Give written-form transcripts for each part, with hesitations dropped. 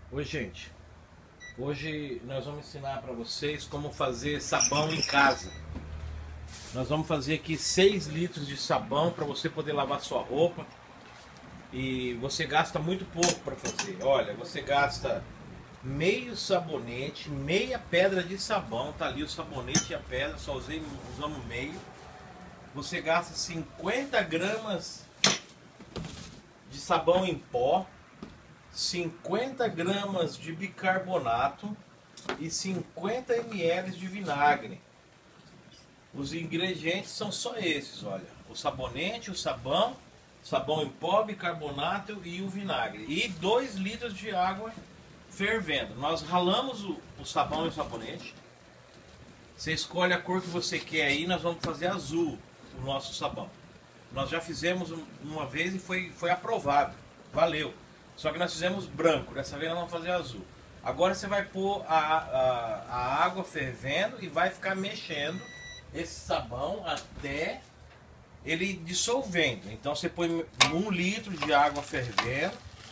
Oi, gente. Hoje nós vamos ensinar para vocês como fazer sabão em casa. Nós vamos fazer aqui 6 litros de sabão para você poder lavar sua roupa. E você gasta muito pouco para fazer. Olha, você gasta meio sabonete, meia pedra de sabão. Tá ali o sabonete e a pedra, só usamos meio. Você gasta 50 gramas de sabão em pó, 50 gramas de bicarbonato e 50 ml de vinagre. Os ingredientes são só esses, olha. O sabonete, o sabão em pó, bicarbonato e o vinagre. E 2 litros de água fervendo. Nós ralamos o sabão e o sabonete. Você escolhe a cor que você quer aí, nós vamos fazer azul o nosso sabão. Nós já fizemos uma vez e foi aprovado. Valeu. Só que nós fizemos branco, dessa vez nós vamos fazer azul. Agora você vai pôr a água fervendo e vai ficar mexendo esse sabão até ele dissolvendo. Então você põe 1 litro de água fervendo.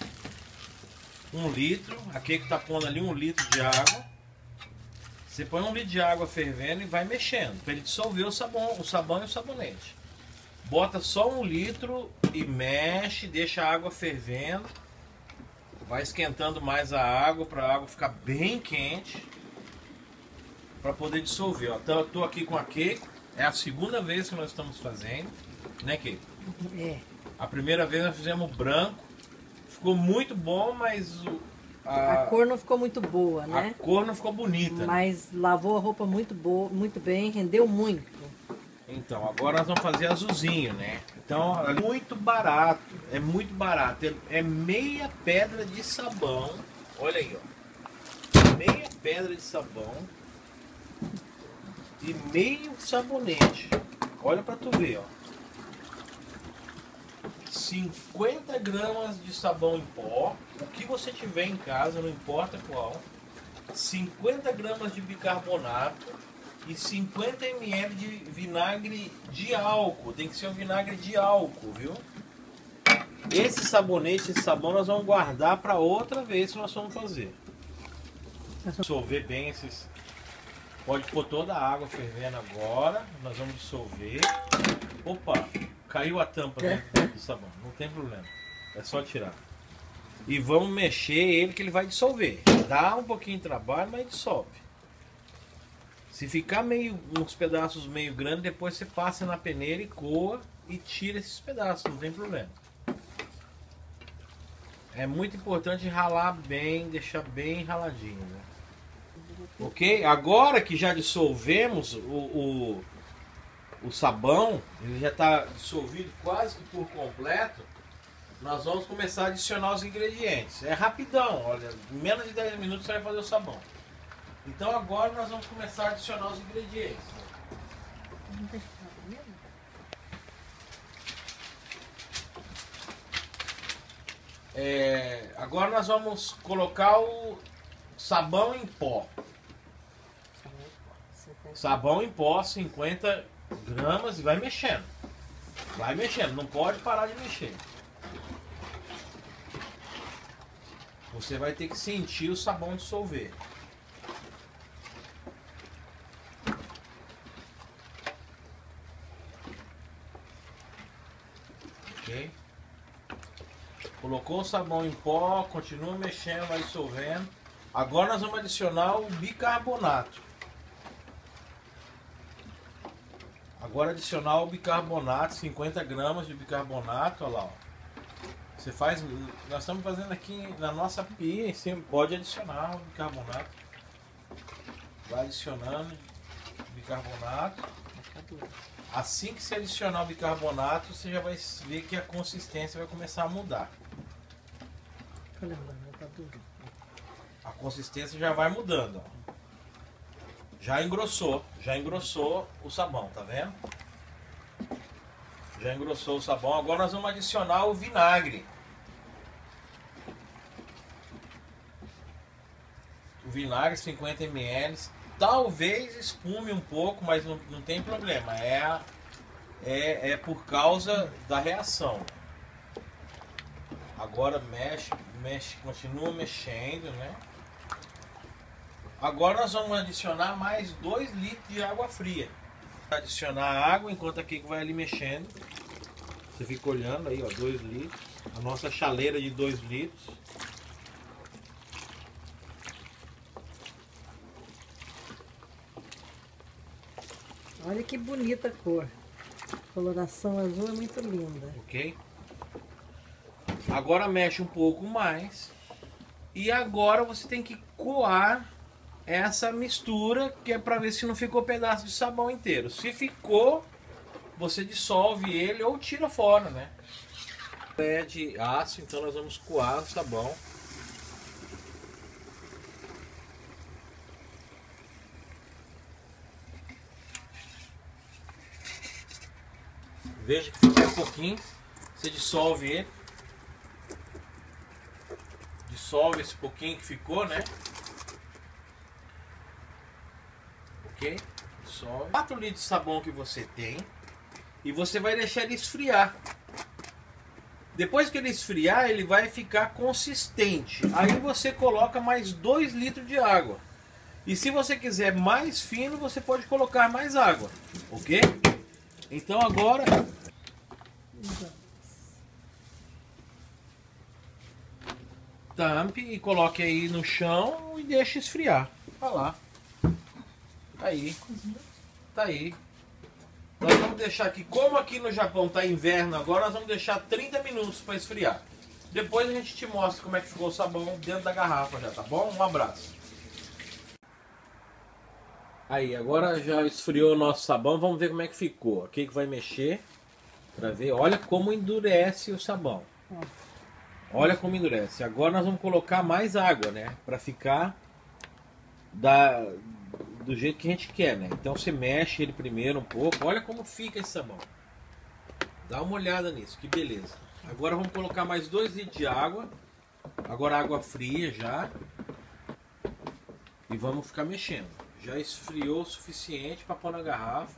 1 litro, aqui que está pondo ali 1 litro de água. Você põe 1 litro de água fervendo e vai mexendo, para ele dissolver o sabão e o sabonete. Bota só 1 litro e mexe, deixa a água fervendo. Vai esquentando mais a água para a água ficar bem quente para poder dissolver. Ó. Então eu estou aqui com a Keiko. É a segunda vez que nós estamos fazendo, né, Keiko? É. A primeira vez nós fizemos branco. Ficou muito bom, mas A cor não ficou muito boa, né? a cor não ficou bonita. Né? Mas lavou a roupa muito boa, muito bem, rendeu muito. Então, agora nós vamos fazer azulzinho, né? Então, é muito barato. É muito barato. É meia pedra de sabão. Olha aí, ó. Meia pedra de sabão. E meio sabonete. Olha pra tu ver, ó. 50 gramas de sabão em pó. O que você tiver em casa, não importa qual. 50 gramas de bicarbonato. E 50 ml de vinagre de álcool. Tem que ser um vinagre de álcool, viu? Esse sabonete, esse sabão nós vamos guardar para outra vez que nós vamos fazer. Dissolver bem esses... Pode pôr toda a água fervendo agora. Nós vamos dissolver. Opa, caiu a tampa dentro do sabão. Não tem problema. É só tirar. E vamos mexer ele que ele vai dissolver. Dá um pouquinho de trabalho, mas dissolve. Se ficar uns pedaços meio grandes, depois você passa na peneira e coa e tira esses pedaços, não tem problema. É muito importante ralar bem, deixar bem raladinho, né? Ok? Agora que já dissolvemos o sabão, ele já está dissolvido quase que por completo, nós vamos começar a adicionar os ingredientes. É rapidão, olha, em menos de 10 minutos você vai fazer o sabão. Então agora nós vamos começar a adicionar os ingredientes. Agora nós vamos colocar o sabão em pó. Sabão em pó, 50 gramas e vai mexendo. Vai mexendo, não pode parar de mexer. Você vai ter que sentir o sabão dissolver. Ok? Colocou o sabão em pó, continua mexendo, vai dissolvendo. Agora nós vamos adicionar o bicarbonato. Agora adicionar o bicarbonato, 50 gramas de bicarbonato, olha lá. Ó. Você faz, nós estamos fazendo aqui na nossa pia, você pode adicionar o bicarbonato. Vai adicionando bicarbonato. Assim que você adicionar o bicarbonato, você já vai ver que a consistência vai começar a mudar. A consistência já vai mudando. Ó. Já engrossou o sabão, tá vendo? Já engrossou o sabão. Agora nós vamos adicionar o vinagre. O vinagre, 50 ml. Talvez espume um pouco, mas não tem problema. É por causa da reação. Agora mexe, mexe, continua mexendo, né? Agora nós vamos adicionar mais 2 litros de água fria. Adicionar água enquanto aqui que vai ali mexendo. Você fica olhando aí, ó, 2 litros. A nossa chaleira de 2 litros. Olha que bonita a cor. A coloração azul é muito linda. Ok? Agora mexe um pouco mais. E agora você tem que coar essa mistura, que é para ver se não ficou pedaço de sabão inteiro. Se ficou, você dissolve ele ou tira fora, né? É de aço, então nós vamos coar o sabão. Veja que ficou um pouquinho, você dissolve ele. Dissolve esse pouquinho que ficou, né? Ok? Dissolve. 4 litros de sabão que você tem. E você vai deixar ele esfriar. Depois que ele esfriar, ele vai ficar consistente. Aí você coloca mais 2 litros de água. E se você quiser mais fino, você pode colocar mais água. Ok? Então agora... tampe e coloque aí no chão e deixe esfriar. Olha lá. Tá aí. Tá aí. Nós vamos deixar aqui, como aqui no Japão tá inverno agora, nós vamos deixar 30 minutos para esfriar. Depois a gente te mostra como é que ficou o sabão dentro da garrafa já, tá bom? Um abraço. Aí, agora já esfriou o nosso sabão, vamos ver como é que ficou. Aqui que vai mexer para ver. Olha como endurece o sabão. Olha como endurece. Agora nós vamos colocar mais água, né? Para ficar do jeito que a gente quer, né? Então você mexe ele primeiro um pouco. Olha como fica esse sabão. Dá uma olhada nisso, que beleza. Agora vamos colocar mais 2 litros de água. Agora água fria já. E vamos ficar mexendo. Já esfriou o suficiente para pôr na garrafa.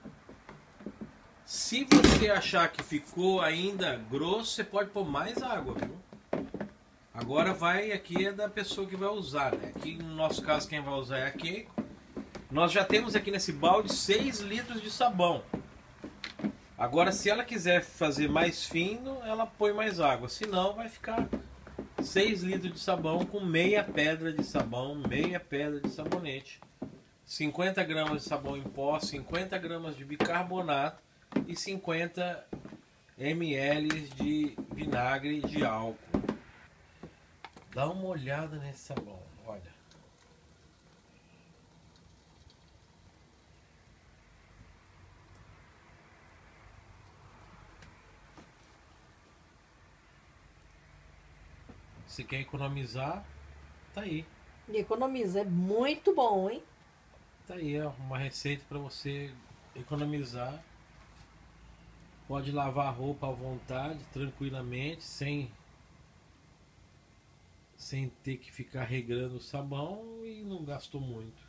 Se você achar que ficou ainda grosso, você pode pôr mais água, viu? Agora vai aqui é da pessoa que vai usar, né? Aqui no nosso caso quem vai usar é a Keiko. Nós já temos aqui nesse balde 6 litros de sabão. Agora se ela quiser fazer mais fino, ela põe mais água. Se não, vai ficar 6 litros de sabão com meia pedra de sabão, meia pedra de sabonete. 50 gramas de sabão em pó, 50 gramas de bicarbonato e 50 ml de vinagre de álcool. Dá uma olhada nesse sabão, olha. Se quer economizar, tá aí. E economiza, é muito bom, hein? Tá aí, ó, uma receita para você economizar. Pode lavar a roupa à vontade, tranquilamente, sem ter que ficar regrando o sabão e não gastou muito.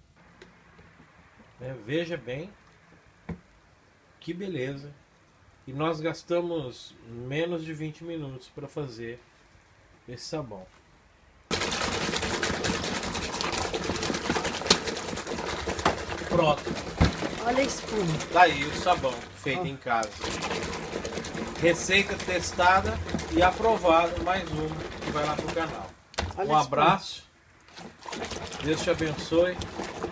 Veja bem, que beleza. E nós gastamos menos de 20 minutos para fazer esse sabão. Pronto. Olha a espuma. Tá aí o sabão feito em casa. Receita testada e aprovada, mais uma que vai lá pro canal. Olha Um abraço. Deus te abençoe.